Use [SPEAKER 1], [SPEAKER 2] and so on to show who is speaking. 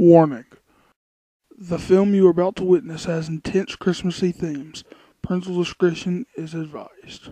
[SPEAKER 1] Warning: the film you are about to witness has intense Christmassy themes. Parental discretion is advised.